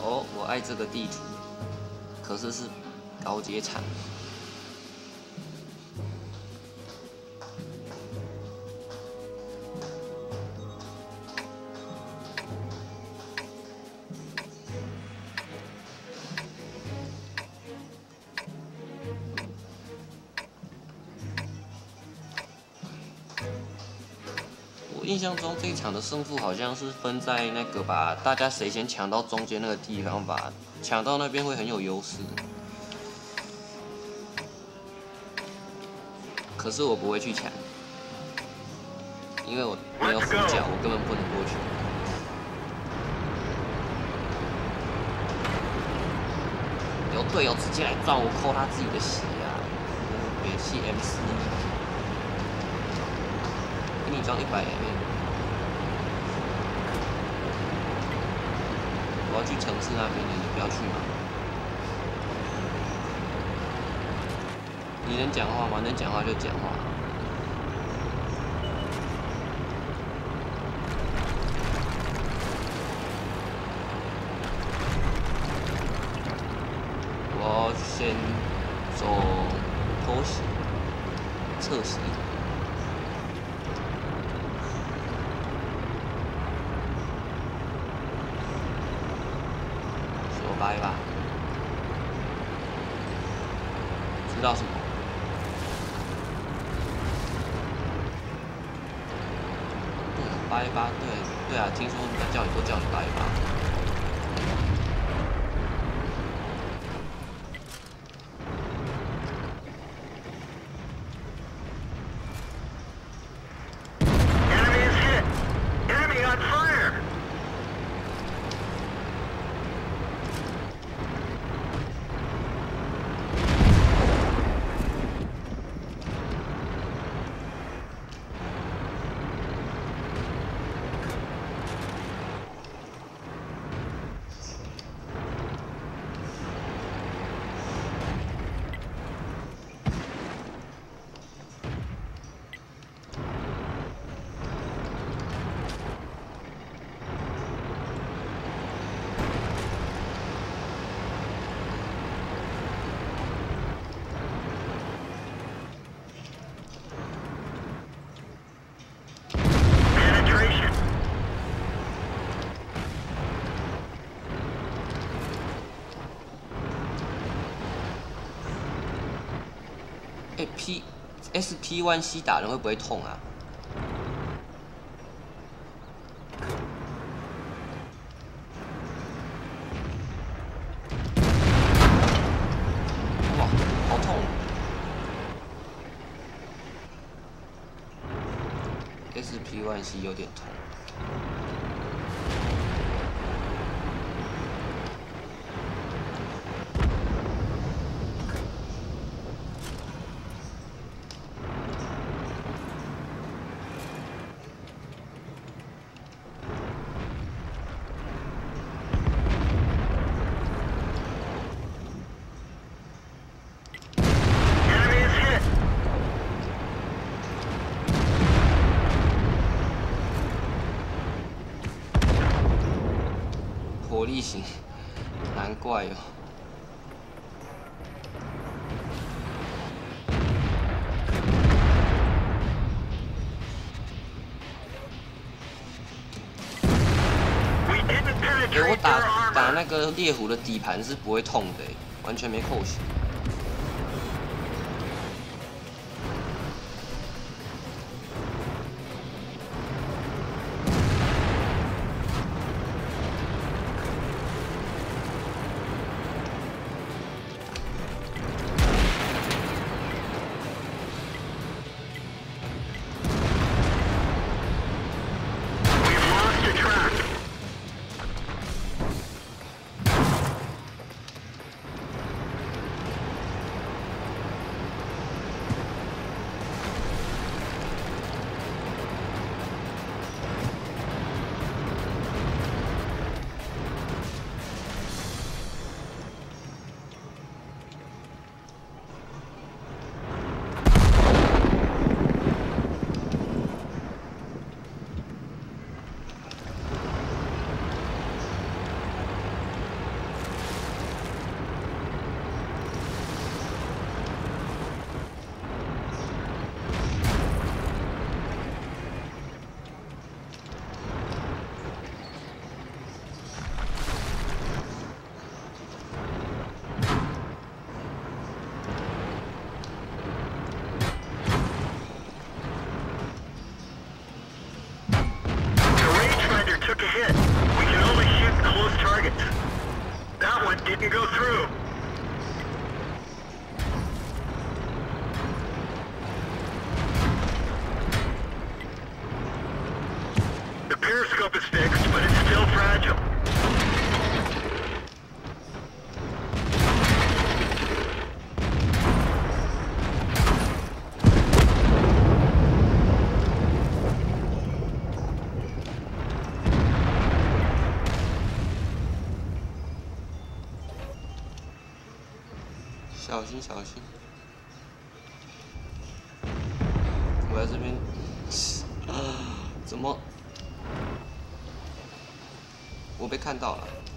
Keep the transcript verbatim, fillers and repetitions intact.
哦，我爱这个地图，可是是高阶场。印象中这一场的胜负好像是分在那个吧，大家谁先抢到中间那个地方吧，抢到那边会很有优势。可是我不会去抢，因为我没有辅角，我根本不能过去。有队友直接来撞我，扣他自己的血啊！别气 M 四，给你装一百 M。 我要去城市那边的，你不要去嘛。你能讲话吗？能讲话就讲话。我先走偷袭、侧袭。 掰吧，知道什么？对，掰吧，对对啊，听说人家叫你都叫你掰吧。哎 ，P S P 一 C 打人会不会痛啊？哇，好痛 ！S P 一 C 有点痛。 火力型，难怪哦。哎、欸，我打打那个猎虎的底盘是不会痛的、欸，完全没扣血。 小心小心！我在这边，啊，怎么？我被看到了。